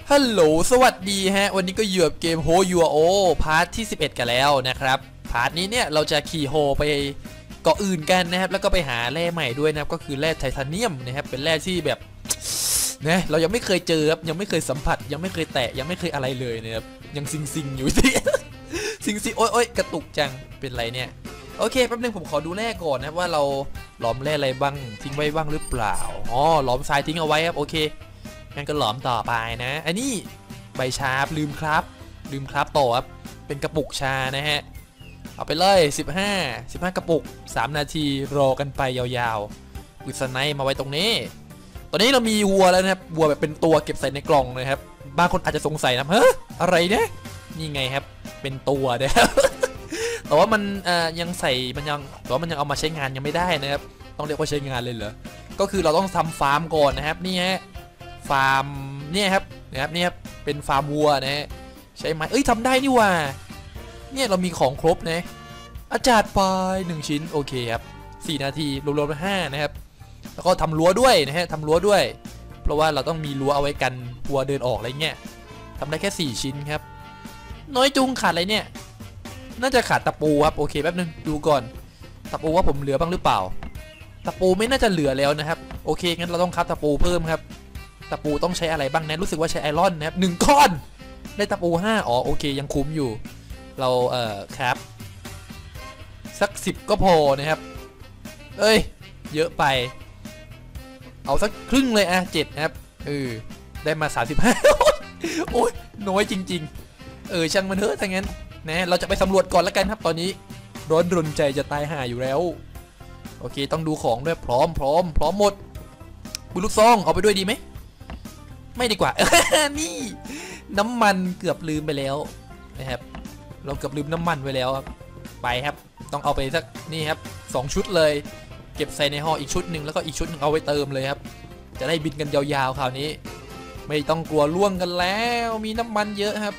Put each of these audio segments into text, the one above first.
ฮัลโหลสวัสดีฮะวันนี้ก็อยู่กับเกม Ho Your O พาร์ทที่11กันแล้วนะครับพาร์ทนี้เนี่ยเราจะขี่โฮไปเกาะอื่นกันนะครับแล้วก็ไปหาแร่ใหม่ด้วยนะครับก็คือแร่ไทเทเนียมนะครับเป็นแร่ที่แบบนะเรายังไม่เคยเจอครับยังไม่เคยสัมผัสยังไม่เคยแตะยังไม่เคยอะไรเลยนะครับยังซิงอยู่ที่ ซิงโอ๊ยกระตุกจังเป็นไรเนี่ยโอเคแป๊บนึงผมขอดูแร่ก่อนนะว่าเราหลอมแร่อะไรบ้างทิ้งไว้บ้างหรือเปล่าอ๋อหลอมทรายทิ้งเอาไว้ครับโอเคงั้นก็หลอมต่อไปนะอันนี้ใบชาลืมครับต่อครับเป็นกระปุกชานะฮะเอาไปเลย15กระปุก3นาทีรอกันไปยาวๆกุศไนมาไว้ตรงนี้ตอนนี้เรามีวัวแล้วนะครับวัวแบบเป็นตัวเก็บใส่ในกล่องเลยครับบางคนอาจจะสงสัยนะเฮ้ยอะไรเนี่ยนี่ไงครับเป็นตัวนะครับ แต่ว่ามันยังใส่มันยังแต่ว่ามันยังเอามาใช้งานยังไม่ได้นะครับต้องเรียกว่าใช้งานเลยเหรอก็คือเราต้องทำฟาร์มก่อนนะครับนี่ฮะฟาร์มเนี่ยครับนะครับนี่ครับเป็นฟาร์มวัวนะฮะใช่ไหมเอ้ยทำได้นี่ว่าเนี่ยเรามีของครบนะอาจารย์ไป1ชิ้นโอเคครับ4นาทีรวมๆ5นะครับแล้วก็ทำรั้วด้วยนะฮะทำรั้วด้วยเพราะว่าเราต้องมีรั้วเอาไว้กันวัวเดินออกอะไรเงี้ยทำได้แค่4ชิ้นครับน้อยจุงขาดอะไรเนี่ยน่าจะขาดตะปูครับโอเคแป๊บนึงดูก่อนตะปูว่าผมเหลือบ้างหรือเปล่าตะปูไม่น่าจะเหลือแล้วนะครับโอเคงั้นเราต้องคับตะปูเพิ่มครับตะปูต้องใช้อะไรบ้างนะรู้สึกว่าใช้ไอรอนนะครับ1ก้อนได้ตะปู5อ๋อโอเคยังคุ้มอยู่เราครับสัก10ก็พอนะครับเอ้ยเยอะไปเอาสักครึ่งเลยอะ7นะครับได้มา35 โอ้ยน้อยจริงๆช่างมันเถอะถ้างั้นนะเราจะไปสำรวจก่อนแล้วกันครับตอนนี้ร้อนรนใจจะตายห่าอยู่แล้วโอเคต้องดูของด้วยพร้อมหมดปืนลูกซองเอาไปด้วยดีไหมไม่ดีกว่า นี่น้ำมันเกือบลืมไปแล้วนะครับเราเกือบลืมน้ำมันไปแล้วครับไปครับต้องเอาไปสักนี่ครับ2ชุดเลยเก็บใส่ในห่ออีกชุดหนึ่งแล้วก็อีกชุดหนึ่งเอาไว้เติมเลยครับจะได้บินกันยาวๆคราวนี้ไม่ต้องกลัวล่วงกันแล้วมีน้ำมันเยอะครับ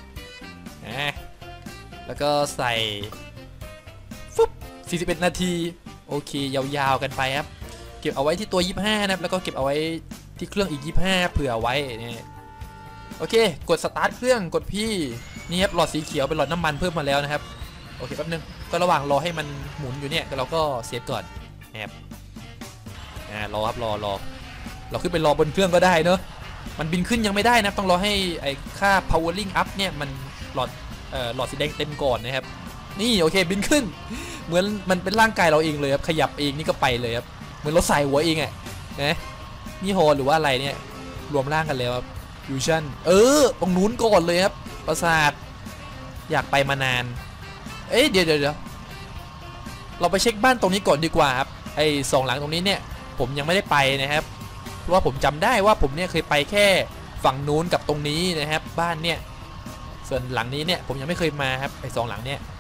แล้วก็ใส่ฟุ๊บ41นาทีโอเคยาวๆกันไปครับเก็บเอาไว้ที่ตัว25นะครับแล้วก็เก็บเอาไว้ที่เครื่องอีก25เผื่อไว้นี่โอเคกดสตาร์ทเครื่องกดพี่นี่ครับหลอดสีเขียวเป็นหลอดน้ำมันเพิ่มมาแล้วนะครับโอเคแป๊บนึงก็ระหว่างรอให้มันหมุนอยู่เนี่ยเราก็เซฟก่อนนะครับรอครับรอเราขึ้นไปรอบนเครื่องก็ได้เนอะมันบินขึ้นยังไม่ได้นะต้องรอให้ไอ้ค่า powering up เนี่ยมันหลอดสีแดงเต็มก่อนนะครับนี่โอเคบินขึ้นเหมือนมันเป็นร่างกายเราเองเลยครับขยับเองนี่ก็ไปเลยครับเหมือนเราใส่หัวเองอะนะนี่โฮหรือว่าอะไรเนี่ยรวมร่างกันแล้วครับฟิวชั่นตรงนู้นก่อนเลยครับปราสาทอยากไปมานานเดี๋ยวเราไปเช็คบ้านตรงนี้ก่อนดีกว่าครับไอ้2หลังตรงนี้เนี่ยผมยังไม่ได้ไปนะครับเพราะว่าผมจำได้ว่าผมเนี่ยเคยไปแค่ฝั่งนู้นกับตรงนี้นะครับบ้านเนี่ยส่วนหลังนี้เนี่ยผมยังไม่เคยมาครับไอ้2หลังเนี่ย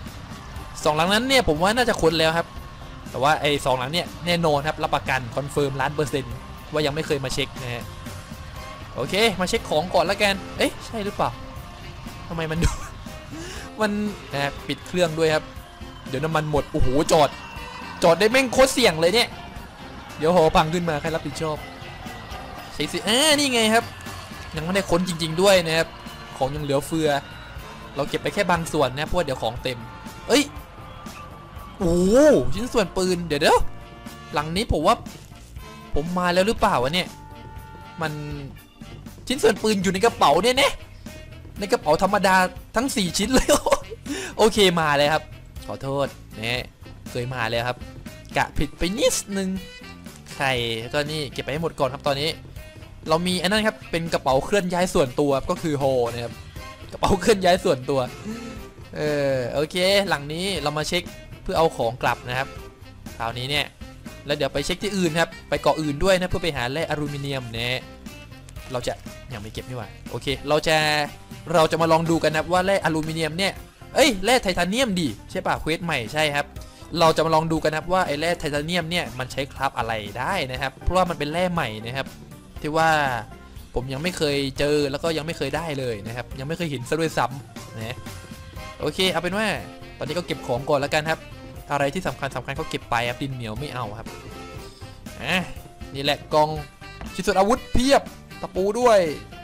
2หลังนั้นเนี่ยผมว่าน่าจะคุ้นแล้วครับแต่ว่าไอ้2หลังเนี่ยแน่นอนครับรับประกันคอนเฟิร์ม100%ว่ายังไม่เคยมาเช็คนะฮะโอเคมาเช็คของก่อนแล้วกันใช่หรือเปล่าทำไมมันดู มันปิดเครื่องด้วยครับเดี๋ยวน้ำมันหมดโอ้โหจอดได้แม่งโคตรเสี่ยงเลยเนี่ยเดี๋ยวหอพังขึ้นมาใครรับผิดชอบเช็คสินี่ไงครับยังไม่ได้ค้นจริงๆด้วยนะครับของยังเหลือเฟือเราเก็บไปแค่บางส่วนนะเพราะเดี๋ยวของเต็มโอ้ชิ้นส่วนปืนเดี๋ยวหลังนี้ผมว่าผมมาแล้วหรือเปล่าวะเนี่ยมันชิ้นส่วนปืนอยู่ในกระเป๋าเนี่ยนะในกระเป๋าธรรมดาทั้ง4ชิ้นเลย โอเคมาเลยครับขอโทษเนี่ยเคยมาเลยครับกะผิดไปนิดนึงใครก็นี่เก็บไปให้หมดก่อนครับตอนนี้เรามีอันนั้นครับเป็นกระเป๋าเคลื่อนย้ายส่วนตัวก็คือโฮนะครับกระเป๋าเคลื่อนย้ายส่วนตัวโอเคหลังนี้เรามาเช็คเพื่อเอาของกลับนะครับคราวนี้เนี่ยแล้วเดี๋ยวไปเช็คที่อื่นครับไปเกาะอื่นด้วยนะเพื่อไปหาแร่อลูมิเนียมเนี่ยเราจะยังไม่เก็บนี่หว่าโอเคเราจะมาลองดูกันนะว่าแร่อลูมิเนียมเนี่ยแร่ไทเทเนียมดิใช่ป่ะเควสใหม่ใช่ครับเราจะมาลองดูกันนะว่าไอ้แร่ไทเทเนียมเนี่ยมันใช้คราฟอะไรได้นะครับเพราะว่ามันเป็นแร่ใหม่นะครับที่ว่าผมยังไม่เคยเจอแล้วก็ยังไม่เคยได้เลยนะครับยังไม่เคยเห็นซะด้วยซ้ำนะโอเคเอาเป็นว่าตอนนี้ก็เก็บของก่อนแล้วกันครับอะไรที่สำคัญก็เก็บไปครับดินเหนียวไม่เอาครับนี่แหละกองชิ้นส่วนอาวุธเพียบตะปูด้วย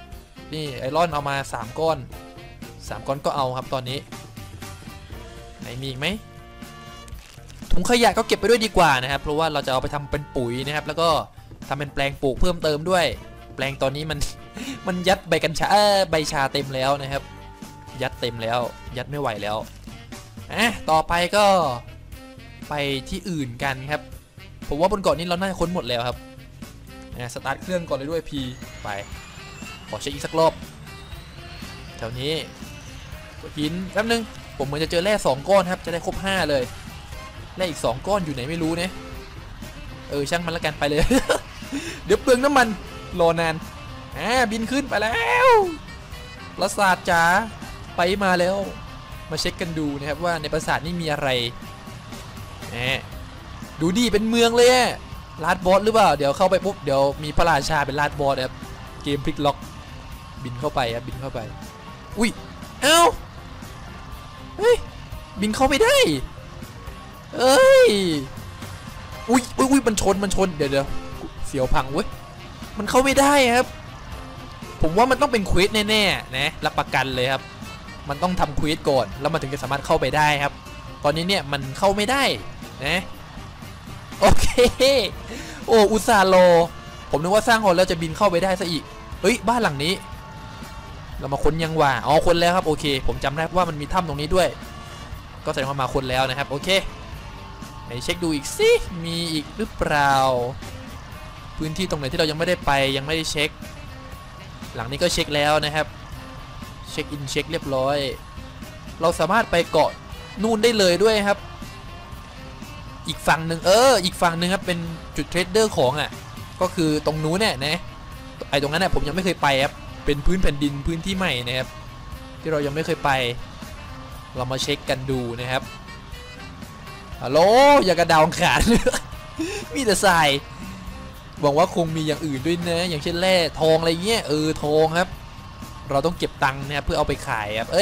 นี่ไอรอนเอามา3 ก้อน3 ก้อนก็เอาครับตอนนี้ไหนมีอีกไหมถุงขยะก็เก็บไปด้วยดีกว่านะครับเพราะว่าเราจะเอาไปทำเป็นปุ๋ยนะครับแล้วก็ทำเป็นแปลงปลูกเพิ่มเติมด้วยแปลงตอนนี้มัน มันยัดใบกัญชาใบชาเต็มแล้วนะครับยัดเต็มแล้วยัดไม่ไหวแล้วต่อไปก็ไปที่อื่นกันครับผมว่าบนเกาะนี้เราน่าจะค้นหมดแล้วครับสตาร์ทเครื่องก่อนเลยด้วย P ไปขอเช็คอีกสักรอบแถวนี้หินแป๊บนึงผมเหมือนจะเจอแร่2 ก้อนครับจะได้ครบ5เลยแร่อีก2 ก้อนอยู่ไหนไม่รู้เนี่ยช่างมันละกันไปเลย เดี๋ยวเปลืองน้ำมันรอนานบินขึ้นไปแล้วปราสาทจ๋าไปมาแล้วมาเช็คกันดูนะครับว่าในปราสาทนี่มีอะไรดูดีเป็นเมืองเลยลาดบอสหรือเปล่าเดี๋ยวเข้าไปปุ๊บเดี๋ยวมีพระราชาเป็นลาดบอสครับเกมพลิกล็อกบินเข้าไปครับบินเข้าไปอุ้ยเอ้าเฮ้ยบินเข้าไปได้อุ้ยมันชนเดี๋ยวเสียวพังเว้ยมันเข้าไม่ได้ครับผมว่ามันต้องเป็นเควสแน่ๆนะรับประกันเลยครับมันต้องทำเควสก่อนแล้วมันถึงจะสามารถเข้าไปได้ครับตอนนี้เนี่ยมันเข้าไม่ได้นะโอเคโอ้อุตส่าห์รอผมนึกว่าสร้างหอแล้วจะบินเข้าไปได้ซะอีกเฮ้ยบ้านหลังนี้เรามาค้นยังว่าค้นแล้วครับโอเคผมจำได้ว่ามันมีถ้ำตรงนี้ด้วยก็แสดงว่ามาค้นแล้วนะครับโอเคไหนเช็คดูอีกสิมีอีกหรือเปล่าพื้นที่ตรงไหนที่เรายังไม่ได้ไปยังไม่ได้เช็คหลังนี้ก็เช็คแล้วนะครับเช็คอินเช็คเรียบร้อยเราสามารถไปเกาะนู่นได้เลยด้วยครับอีกฝั่งหนึ่งอีกฝั่งหนึ่งครับเป็นจุดเทรดเดอร์ของก็คือตรงนู้นเนี่ยนะไอตรงนั้นผมยังไม่เคยไปครับเป็นพื้นแผ่นดินพื้นที่ใหม่นะครับที่เรายังไม่เคยไปเรามาเช็คกันดูนะครับฮัลโหลอย่ากระดาวขาด มีแต่ทรายหวังว่าคงมีอย่างอื่นด้วยนะอย่างเช่นแร่ทองอะไรเงี้ยทองครับเราต้องเก็บตังค์นะครับเพื่อเอาไปขายครับ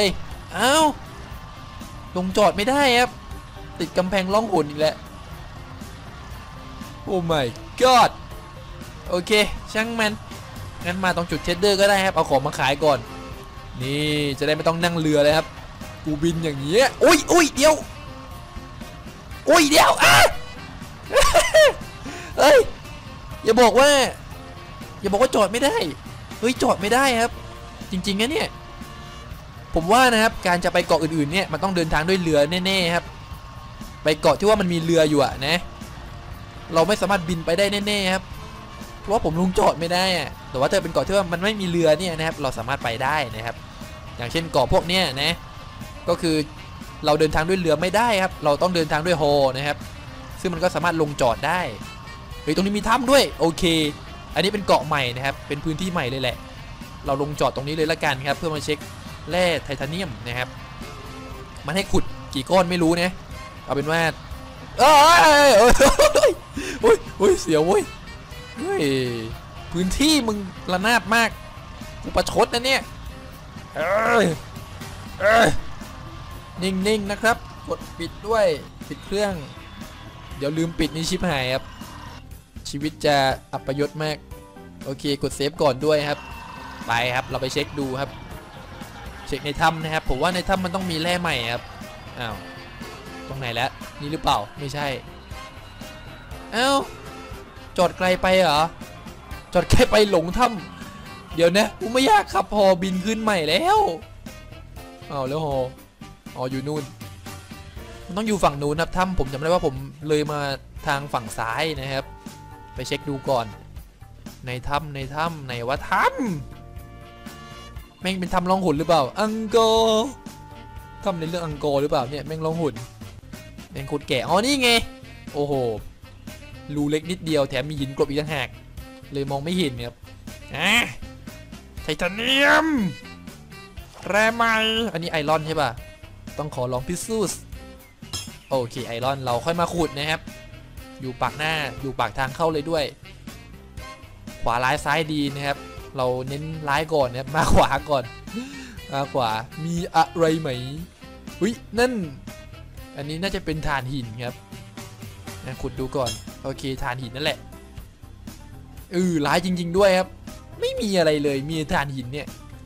ลงจอดไม่ได้ครับติดกำแพงล่องหนอีกแล้วโอ้ my god โอเคช่างมันงั้นมาตรงจุดเทรดเดอร์ก็ได้ครับเอาของมาขายก่อนนี่จะได้ไม่ต้องนั่งเรือเลยครับกูบินอย่างเงี้ยอุ้ยเดี๋ยวเฮ้ยอย่าบอกว่าจอดไม่ได้เฮ้ยจอดไม่ได้ครับจริงๆนะเนี่ยผมว่านะครับการจะไปเกาะอื่นๆเนี่ยมันต้องเดินทางด้วยเรือแน่ๆครับไปเกาะที่ว่ามันมีเรืออยู่นะเราไม่สามารถบินไปได้แน่ๆครับเพราะว่าผมลงจอดไม่ได้แต่ว่าถ้าเป็นเกาะที่ว่ามันไม่มีเรือเนี่ยนะครับเราสามารถไปได้นะครับอย่างเช่นเกาะพวกเนี้ยนะก็คือเราเดินทางด้วยเรือไม่ได้ครับเราต้องเดินทางด้วยโฮนะครับซึ่งมันก็สามารถลงจอดได้เฮ้ยตรงนี้มีถ้ำด้วยโอเคอันนี้เป็นเกาะใหม่นะครับเป็นพื้นที่ใหม่เลยแหละเราลงจอดตรงนี้เลยละกันครับเพื่อมาเช็คแร่ไทเทเนียมนะครับมันให้ขุดกี่ก้อนไม่รู้นะเอาเป็นว่าโอ้ยเสียวเว้ยพื้นที่มึงระนาบมากกูประชดนะเนี่ยนิ่งนะครับกดปิดด้วยปิดเครื่องเดี๋ยวลืมปิดนี่ชิบหายครับชีวิตจะอัปยศมากโอเคกดเซฟก่อนด้วยครับไปครับเราไปเช็คดูครับเช็คในถ้ำนะครับผมว่าในถ้ำมันต้องมีแร่ใหม่ครับตรงไหนแล้วนี่หรือเปล่าไม่ใช่จอดไกลไปเหรอจอดไกลไปหลงถ้ำเดี๋ยวนะกูไม่อยากขับฮอบินขึ้นใหม่แล้วแล้วฮออยู่นู่นมันต้องอยู่ฝั่งนู้นครับถ้ำผมจำได้ว่าผมเลยมาทางฝั่งซ้ายนะครับไปเช็คดูก่อนในถ้ำไหนว่าถ้ำแม่งเป็นถ้ำล่องหนหรือเปล่าอังกอร์ถ้ำในเรื่องอังกอร์หรือเปล่าเนี่ยแม่งล่องหนแม่งโคตรแก่นี่ไงโอ้โหรูเล็กนิดเดียวแถมมีหินกลบอีกต่างหากเลยมองไม่เห็นครับไทเทเนียมแร่ใหม่อันนี้ไอรอนใช่ป่ะต้องขอลองพิสูจน์โอเคไอรอนเราค่อยมาขุดนะครับอยู่ปากหน้าอยู่ปากทางเข้าเลยด้วยขวาร้ายซ้ายดีนะครับเราเน้นร้ายก่อนนะครับมาขวาก่อนมาขวามีอะไรไหมนั่นอันนี้น่าจะเป็นถ่านหินครับขุดดูก่อนโอเคถ่านหินนั่นแหละร้ายจริงๆด้วยครับไม่มีอะไรเลยมีถ่านหินเนี่ย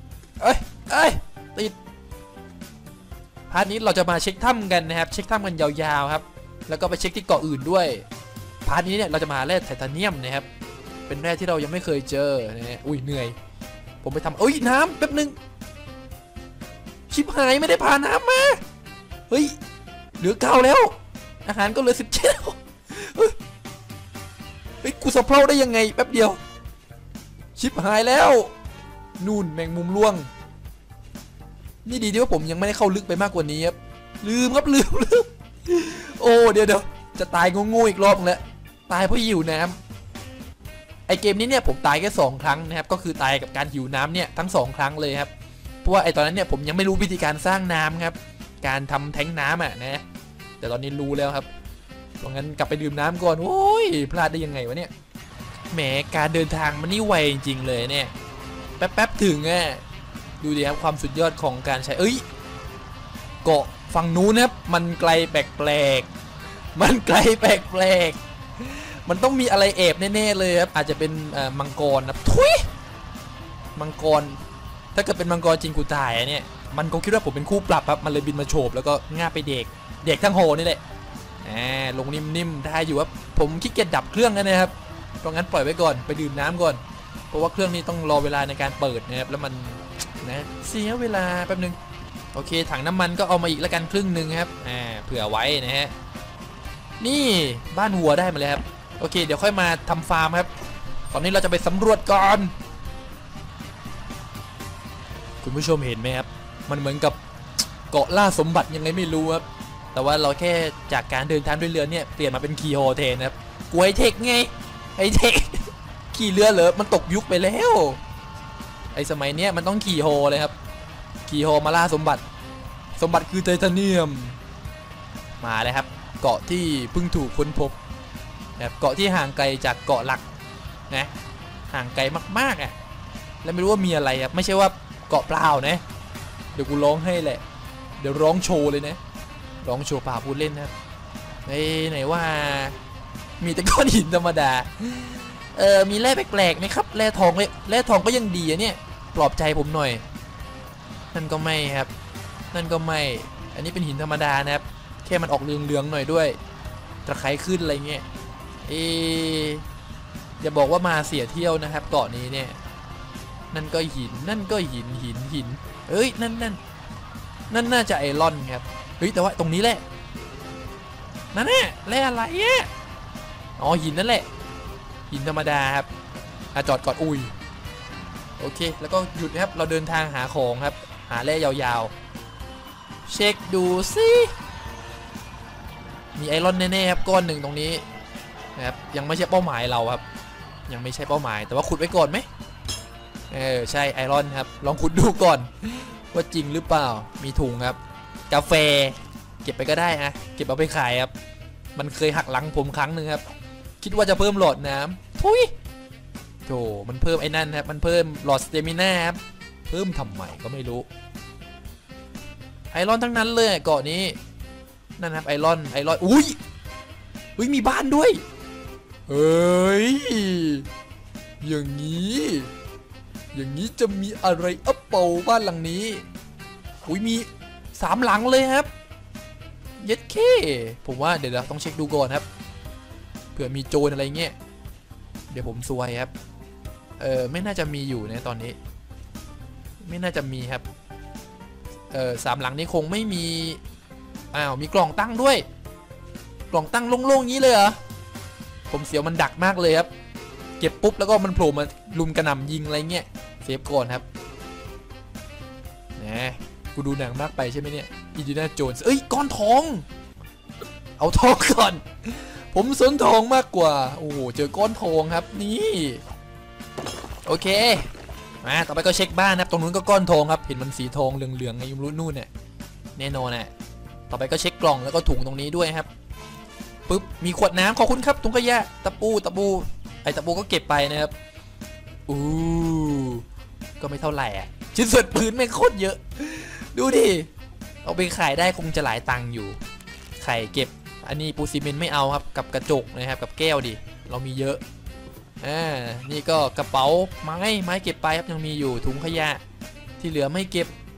อ้ยติดพาร์ทนี้เราจะมาเช็คถ้ำกันนะครับเช็คถ้ำกันยาวๆครับแล้วก็ไปเช็คที่เกาะอื่นด้วยพาร์ทนี้เนี่ยเราจะมาแร่ไทเทเนียมนะครับเป็นแร่ที่เรายังไม่เคยเจอนะฮะอุ้ยเหนื่อยผมไปทำน้ำแป๊บนึงชิบหายไม่ได้พาน้ำมาเฮ้ยเหลือ9แล้วอาหารก็เหลือ17เฮ้ยกูสะเพร่าได้ยังไงแป๊บเดียวชิบหายแล้วนู่นแมงมุมล่วงนี่ดีที่ว่าผมยังไม่ได้เข้าลึกไปมากกว่านี้ครับลืมโอ้เดี๋ยวจะตายงูอีกรอบแล้วตายเพราะหิวน้ำไอเกมนี้เนี่ยผมตายแค่2 ครั้งนะครับก็คือตายกับการหิวน้ำเนี่ยทั้ง2 ครั้งเลยครับเพราะว่าไอตอนนั้นเนี่ยผมยังไม่รู้วิธีการสร้างน้ำครับการทำแทงน้ำอ่ะนะแต่ตอนนี้รู้แล้วครับเพราะงั้นกลับไปดื่มน้ำก่อนโอ้ยพลาดได้ยังไงวะเนี่ยแหมการเดินทางมันนี่ไวจริงๆเลยเนี่ยแป๊บถึงอ่ะดูดิครับความสุดยอดของการใช้เกาะฝั่งนู้นนะครับมันไกลแปลกๆมันต้องมีอะไรแอบแน่ๆเลยครับอาจจะเป็นมังกรนะทุยมังกรถ้าเกิดเป็นมังกรจริงกูตายเนี่ยมันคงคิดว่าผมเป็นคู่ปรับครับมันเลยบินมาโฉบแล้วก็ง่าไปเด็กทั้งโหนี่แหละลงนิ่มๆได้อยู่ครับผมขี้เกียจดับเครื่องนะครับเพราะงั้นปล่อยไว้ก่อนไปดื่มน้ำก่อนเพราะว่าเครื่องนี้ต้องรอเวลาในการเปิดนะครับแล้วมันนะเสียเวลาแป๊บนึงโอเคถังน้ำมันก็เอามาอีกแล้วกันครึ่งหนึ่งครับเผื่อไว้นะฮะนี่บ้านวัวได้มาเลยครับโอเคเดี๋ยวค่อยมาทำฟาร์มครับตอนนี้เราจะไปสำรวจก่อนคุณผู้ชมเห็นไหมครับมันเหมือนกับเกาะล่าสมบัติยังไงไม่รู้ครับแต่ว่าเราแค่จากการเดินทางด้วยเรือเนี่ยเปลี่ยนมาเป็นขี่โฮแทนนะครับกูไฮเทคไงไฮเทคขี่เรือเหรอมันตกยุคไปแล้วไอสมัยเนี้ยมันต้องขี่โฮเลยครับขี่โฮมาล่าสมบัติคือไทเทเนียมมาเลยครับเกาะที่เพิ่งถูกค้นพบแบบเกาะที่ห่างไกลจากเกาะหลักนะห่างไกลมากๆอ่ะแล้วไม่รู้ว่ามีอะไรครับไม่ใช่ว่าเกาะเปล่านะเดี๋ยวกูร้องให้แหละเดี๋ยวร้องโชว์เลยนะร้องโชว์ป่าพูดเล่นนะครับไหนว่ามีแต่ก้อนหินธรรมดามีแร่แปลกๆไหมครับแร่ทองก็ยังดีอะเนี่ยปลอบใจผมหน่อยนั่นก็ไม่ครับนั่นก็ไม่อันนี้เป็นหินธรรมดานะครับแค่มันออกเหลืองๆหน่อยด้วยตะไคร้ขึ้นอะไรเงี้ยอย่าบอกว่ามาเสียเที่ยวนะครับเกาะนี้เนี่ยนั่นก็หินเอ้ยนั่นน่าจะไอรอนครับเฮ้ยแต่ว่าตรงนี้แหละนั่นแหละแร่อะไรเนี่ยอ๋อหินนั่นแหละหินธรรมดาครับจอดก่อนอุ้ยโอเคแล้วก็หยุดนะครับเราเดินทางหาของครับหาแร่ยาวๆเช็คดูสิมีไอรอนแน่ๆครับก้อนหนึ่งตรงนี้นะครับยังไม่ใช่เป้าหมายเราครับยังไม่ใช่เป้าหมายแต่ว่าขุดไว้ก่อนไหมใช่ไอรอนครับลองขุดดูก่อนว่าจริงหรือเปล่ามีถุงครับกาแฟเก็บไปก็ได้นะเก็บเอาไปขายครับมันเคยหักหลังผมครั้งหนึ่งครับคิดว่าจะเพิ่มหลอดน้ำทุยโธ่มันเพิ่มไอ้นั่นครับมันเพิ่มหลอดสเตมิน่าครับเพิ่มทำไมก็ไม่รู้ไอรอนทั้งนั้นเลยเกาะนี้นั่นครับไอรอนอุ้ยมีบ้านด้วยเฮ้ยอย่างนี้จะมีอะไรอัปเปาบ้านหลังนี้อุ้ยมี3 หลังเลยครับเย็ดเคผมว่าเดี๋ยวเราต้องเช็คดูก่อนครับเผื่อมีโจรอะไรเงี้ยเดี๋ยวผมซวยครับไม่น่าจะมีอยู่นะตอนนี้ไม่น่าจะมีครับ3 หลังนี้คงไม่มีมีกล่องตั้งด้วยกล่องตั้งโล่งๆงี้เลยเหรอผมเสียวมันดักมากเลยครับเก็บปุ๊บแล้วก็มันโผล่มาลุมกระหน่ำยิงอะไรเงี้ยเซฟก่อนครับนะกูดูหนังมากไปใช่ไหมเนี่ยอินดินาโจนส์ก้อนทองเอาทองก่อนผมสนทองมากกว่าโอ้โหเจอก้อนทองครับนี่โอเคมาต่อไปก็เช็คบ้านนะครับตรงนู้นก็ก้อนทองครับเห็นมันสีทองเหลืองๆไงยุ่งรุ่นนู่นเนี่ยแน่นอนต่อไปก็เช็คกล่องแล้วก็ถุงตรงนี้ด้วยครับปึ๊บมีขวดน้ำขอบคุณครับถุงขยะตะปูไอตะปูก็เก็บไปนะครับก็ไม่เท่าไหร่ชิ้นส่วนพื้นไม่โคตรเยอะดูดิเอาไปขายได้คงจะหลายตังค์อยู่ไข่เก็บอันนี้ปูซีเมนต์ไม่เอาครับกับกระจกนะครับกับแก้วดิเรามีเยอะนี่ก็กระเป๋าไม้เก็บไปครับยังมีอยู่ถุงขยะที่เหลือไม่เก็บ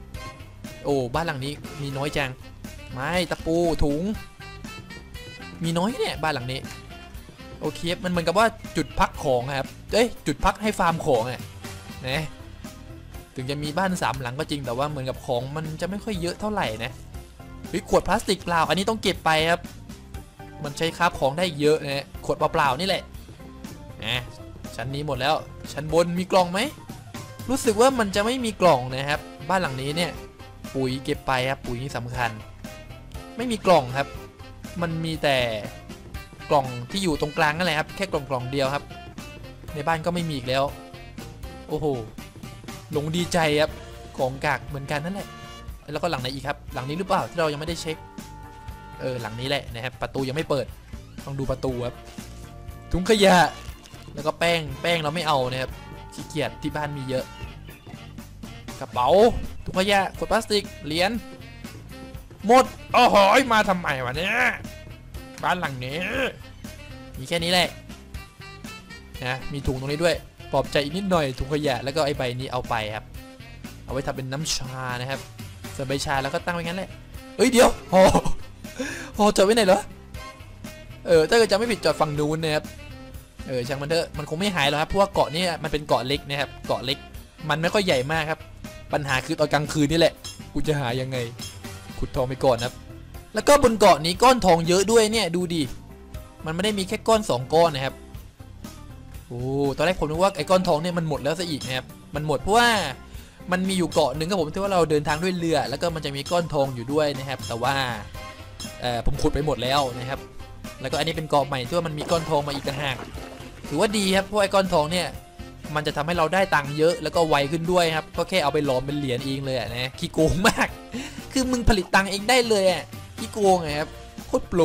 โอ้บ้านหลังนี้มีน้อยจังไม้ตะปูถุงมีน้อยเนี่ยบ้านหลังนี้โอเคมันเหมือนกับว่าจุดพักของครับจุดพักให้ฟาร์มของอ่ะนะถึงจะมีบ้าน3 หลังก็จริงแต่ว่าเหมือนกับของมันจะไม่ค่อยเยอะเท่าไหร่นะขวดพลาสติกเปล่าอันนี้ต้องเก็บไปครับมันใช้คราฟของได้เยอะนะขวดเปล่าๆนี่แหละชั้นนี้หมดแล้วชั้นบนมีกล่องไหมรู้สึกว่ามันจะไม่มีกล่องนะครับบ้านหลังนี้เนี่ยปุ๋ยเก็บไปครับปุ๋ยนี่สำคัญไม่มีกล่องครับมันมีแต่กล่องที่อยู่ตรงกลางนั่นแหละครับแค่กล่องเดียวครับในบ้านก็ไม่มีอีกแล้วโอ้โหหลงดีใจครับของกากเหมือนกันนั่นแหละแล้วก็หลังไหนอีกครับหลังนี้หรือเปล่าที่เรายังไม่ได้เช็คหลังนี้แหละนะครับประตูยังไม่เปิดต้องดูประตูครับถุงขยะแล้วก็แป้งเราไม่เอานะครับขี้เกียจที่บ้านมีเยอะกระเป๋าถุงขยะขวดพลาสติกเหรียญหมดโอ้โหมาทำไมวะเนี่ยบ้านหลังนี้มีแค่นี้แหละนะมีถุงตรงนี้ด้วยปลอบใจอีกนิดหน่อยถุงขยะแล้วก็ไอ้ใบนี้เอาไปครับเอาไว้ทำเป็นน้ำชานะครับส่วนใบชาแล้วก็ตั้งไว้งั้นแหละเดี๋ยวโอ้จอดไว้ไหนเหรอถ้าเกิดจะไม่ผิดจอดฝั่งนู้นนะครับช่างมันเถอะมันคงไม่หายหรอกครับเพราะว่าเกาะนี้มันเป็นเกาะเล็กนะครับเกาะเล็กมันไม่ค่อยใหญ่มากครับปัญหาคือตอนกลางคืนนี่แหละกูจะหายังไงขุดทองไปก่อนครับแล้วก็บนเกาะนี้ก้อนทองเยอะด้วยเนี่ยดูดิมันไม่ได้มีแค่ก้อน2 ก้อนนะครับโอ้ตอนแรกผมนึกว่าไอ้ก้อนทองเนี่ยมันหมดแล้วซะอีกนะครับมันหมดเพราะว่ามันมีอยู่เกาะหนึ่งครับผมที่ว่าเราเดินทางด้วยเรือแล้วก็มันจะมีก้อนทองอยู่ด้วยนะครับแต่ว่าผมขุดไปหมดแล้วนะครับแล้วก็อันนี้เป็นเกาะใหม่ที่ว่ามันมีก้อนทองมาอีกต่างหากถือว่าดีครับเพราะไอ้ก้อนทองเนี่ยมันจะทำให้เราได้ตังค์เยอะแล้วก็ไวขึ้นด้วยครับก็แค่เอาไปหลอมเป็นเหรียญเองเลยนะขี้โกงมากคือมึงผลิตตังค์เองได้เลยขี้โกงไงครับโคตรโปร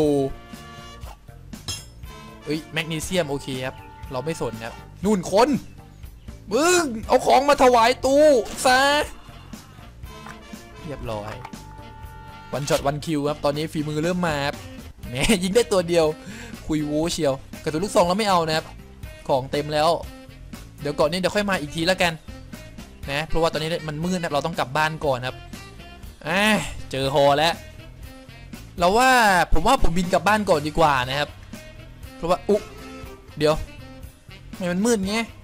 แมกนีเซียมโอเคครับเราไม่สนครับนู่นคนมึงเอาของมาถวายตู้ซะเรียบร้อยวันช็อตวันคิวครับตอนนี้ฝีมือเริ่มมาครับแหมยิงได้ตัวเดียวคุยวูเชียวกระสุนลูกซองแล้วไม่เอานะครับของเต็มแล้วเดี๋ยวก่อนนี้เดี๋ยวค่อยมาอีกทีแล้วกันนะเพราะว่าตอนนี้มันมืดนะเราต้องกลับบ้านก่อนครับเจอฮอแล้วเราว่าผมบินกลับบ้านก่อนดีกว่านะครับเพราะว่าเดี๋ยวทำไมมันมืดเงี้ย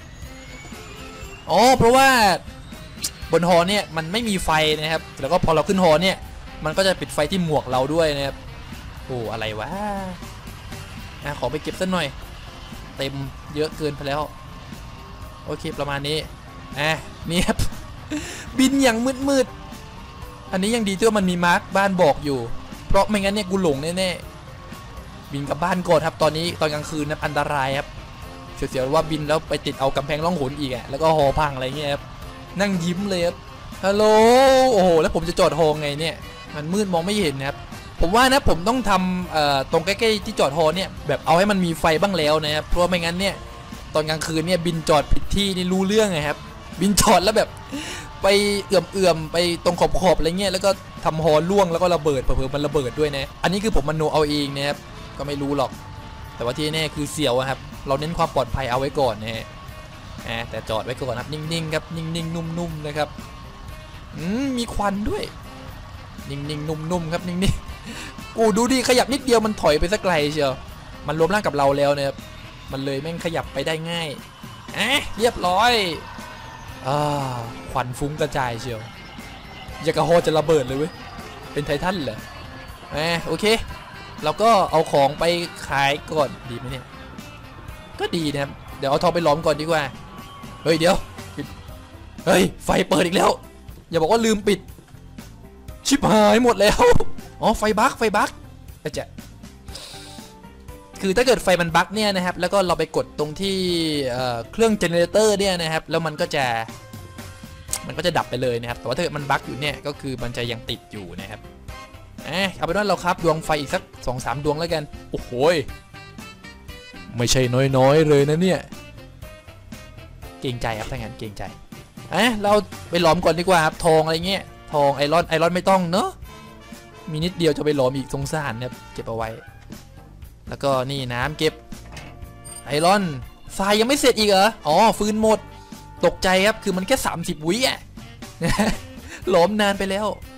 เพราะว่าบนฮอเนี่ยมันไม่มีไฟนะครับแล้วก็พอเราขึ้นฮอเนี่ยมันก็จะปิดไฟที่หมวกเราด้วยนะครับอะไรวะขอไปเก็บสักหน่อยเต็มเยอะเกินไปแล้วโอเคประมาณนี้นี่ครับบินอย่างมืดอันนี้ยังดีที่ว่ามันมีมาร์คบ้านบอกอยู่เพราะไม่งั้นเนี่ยกูหลงแน่ๆบินกลับบ้านก่อนครับตอนนี้ตอนกลางคืนนะอันตรายครับเสียวๆว่าบินแล้วไปติดเอากำแพงล่องหนอีกแล้วก็หอพังอะไรเงี้ยครับนั่งยิ้มเลยครับฮัลโหลโอ้โหแล้วผมจะจอดฮอไงเนี่ยมันมืดมองไม่เห็นนะครับผมว่านะผมต้องทำตรงใกล้ๆที่จอดฮอเนี่ยแบบเอาให้มันมีไฟบ้างแล้วนะครับเพราะไม่งั้นเนี่ยตอนกลางคืนเนี่ยบินจอดผิดที่นี่รู้เรื่องไงครับบินจอดแล้วแบบไปเอื่อมไปตรงขอบอะไรเงี้ยแล้วก็ทำฮอล่วงแล้วก็ระเบิดเผื่อมันระเบิดด้วยนะอันนี้คือผมมโนเอาเองนะครับก็ไม่รู้หรอกแต่ว่าที่แน่คือเสี่ยวครับเราเน้นความปลอดภัยเอาไว้ก่อนนะฮะแต่จอดไว้ก่อนครับนิ่งๆครับนิ่งๆนุ่มๆนะครับมีควันด้วยนิ่งๆนุ่มๆครับนิ่งๆดูดิขยับนิดเดียวมันถอยไปสักไกลเชียวมันรวมร่างกับเราแล้วนะครับมันเลยแม่งขยับไปได้ง่ายเรียบร้อยควันฟุ้งกระจายเชียวอยากกระโฮจะระเบิดเลยเว้ยเป็นไททันเหรอโอเคเราก็เอาของไปขายก่อนดีไหมเนี่ยก็ดีนะครับเดี๋ยวเอาทองไปล้อมก่อนดีกว่าเดี๋ยวไฟเปิดอีกแล้วอย่าบอกว่าลืมปิดชิบหายหมดแล้วไฟบั๊กอาจจะคือถ้าเกิดไฟมันบั๊กเนี่ยนะครับแล้วก็เราไปกดตรงที่เครื่องเจเนเรเตอร์เนี่ยนะครับแล้วมันก็จะดับไปเลยนะครับแต่ว่าถ้าเกิดมันบั๊กอยู่เนี่ยก็คือมันจะยังติดอยู่นะครับเอาเป็นว่าเราครับดวงไฟอีกสัก 2-3 ดวงแล้วกันโอ้โหไม่ใช่น้อยๆเลยนะเนี่ยเกรงใจครับถ้างั้นเกรงใจเราไปหลอมก่อนดีกว่าครับทองอะไรเงี้ยทองไอรอนไม่ต้องเนอะมีนิดเดียวจะไปหลอมอีกสงสารเนี่ยเก็บเอาไว้แล้วก็นี่น้ำเก็บไอรอนทรายยังไม่เสร็จอีกเหรอฟืนหมดตกใจครับคือมันแค่30 วิหลอมนานไปแล้ว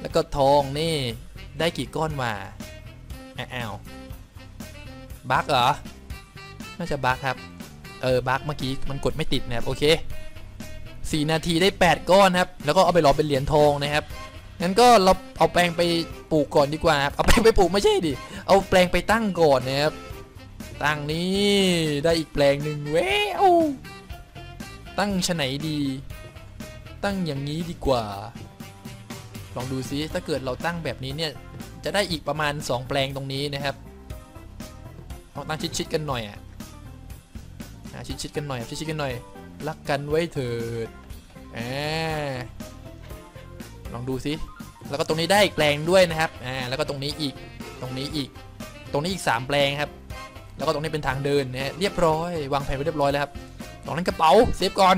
แล้วก็ทองนี่ได้กี่ก้อนมาอ้าวบั๊กเหรอน่าจะบั๊กครับบั๊กเมื่อกี้มันกดไม่ติดนะครับโอเค4 นาทีได้8ก้อนครับแล้วก็เอาไปรอเป็นเหรียญทองนะครับงั้นก็เราเอาแปลงไปปลูกก่อนดีกว่าครับเอาแปลงไปปลูกไม่ใช่ดิเอาแปลงไปตั้งก่อนนะครับตั้งนี้ได้อีกแปลงหนึ่งเว้วตั้งชะไหนดีตั้งอย่างนี้ดีกว่าลองดูซิถ้าเกิดเราตั้งแบบนี้เนี่ยจะได้อีกประมาณ2แปลงตรงนี้นะครับต้องตั้งชิดๆกันหน่อยชิดๆกันหน่อยชิดๆกันหน่อยรักกันไว้เถิดลองดูซิแล้วก็ตรงนี้ได้อีกแปลงด้วยนะครับแล้วก็ตรงนี้อีกตรงนี้อีก3แปลงครับแล้วก็ตรงนี้เป็นทางเดินนะเรียบร้อยวางแผนไว้เรียบร้อยแล้วครับตรงนั้นกระเป๋าเซฟก่อน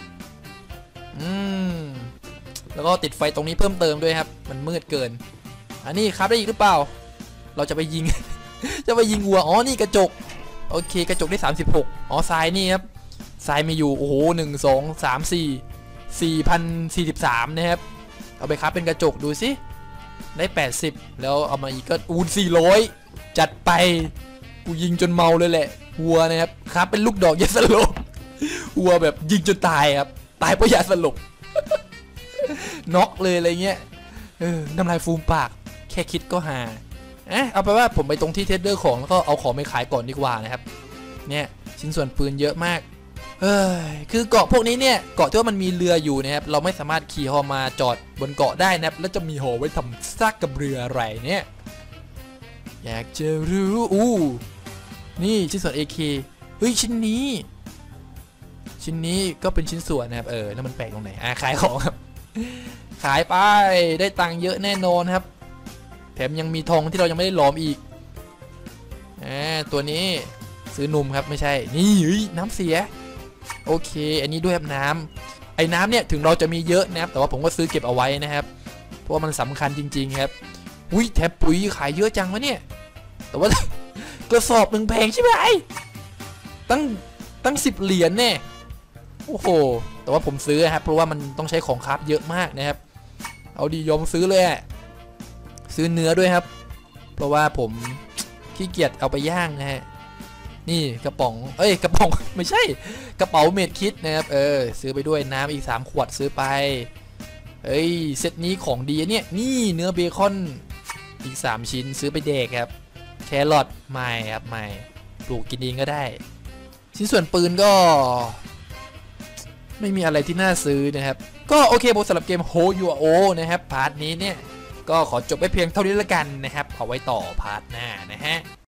แล้วก็ติดไฟตรงนี้เพิ่มเติมด้วยครับมันมืดเกินอันนี้ครับได้อีกหรือเปล่าเราจะไปยิง จะไปยิงวัวอ๋อนี่กระจกโอเคกระจกได้36อ๋อทรายนี่ครับทรายมีอยู่โอ้โห1 2 3 4 4,043นะครับเอาไปครับเป็นกระจกดูสิได้80แล้วเอามาอีกก็400จัดไปกูยิงจนเมาเลยแหละวัวนะครับครับเป็นลูกดอกยาสลบวัวแบบยิงจนตายครับตายเพราะยาสลบน็อกเลยอะไรเงี้ยน้ำลายฟูมปากแค่คิดก็หาเอาไปว่าผมไปตรงที่เทสเดอร์ของแล้วก็เอาของไปขายก่อนดีกว่านะครับเนี่ยชิ้นส่วนปืนเยอะมากคือเกาะพวกนี้เนี่ยเกาะที่ว่ามันมีเรืออยู่นะครับเราไม่สามารถขี่ฮอมาจอดบนเกาะได้นะครับแล้วจะมีฮอไว้ทำซากกับเรืออะไรเนี่ยอยากจะรู้นี่ชิ้นส่วน AK เฮ้ยชิ้นนี้ก็เป็นชิ้นส่วนนะครับแล้วมันแปลกตรงไหนขายของครับขายไปได้ตังค์เยอะแน่นอนครับแถมยังมีทองที่เรายังไม่ได้หลอมอีกตัวนี้ซื้อนมครับไม่ใช่นี่น้ำเสียโอเคอันนี้ด้วยครับน้ำเนี่ยถึงเราจะมีเยอะนะครับแต่ว่าผมก็ซื้อเก็บเอาไว้นะครับเพราะว่ามันสำคัญจริงๆครับแถมปุ๋ยขายเยอะจังวะเนี่ยแต่ว่ากระสอบหนึ่งแพงใช่ไหมตั้ง10 เหรียญเนี่ยโอ้โหแต่ว่าผมซื้อครับเพราะว่ามันต้องใช้ของคราฟเยอะมากนะครับเอาดียอมซื้อเลยซื้อเนื้อด้วยครับเพราะว่าผมขี้เกียจเอาไปย่างนะฮะนี่กระป๋องกระป๋องไม่ใช่กระเป๋าเมดคิดนะครับซื้อไปด้วยน้ำอีก3 ขวดซื้อไปเซตนี้ของดีเนี่ยนี่เนื้อเบคอนอีก3 ชิ้นซื้อไปเด็กครับแครอทไม่ครับไม่ปลูกกินเองก็ได้ชิ้นส่วนปืนก็ไม่มีอะไรที่น่าซื้อนะครับก็โอเคสำหรับเกม Hold Your Own นะครับพาร์ทนี้เนี่ยก็ขอจบไปเพียงเท่านี้ละกันนะครับเอาไว้ต่อพาร์ทหน้านะฮะ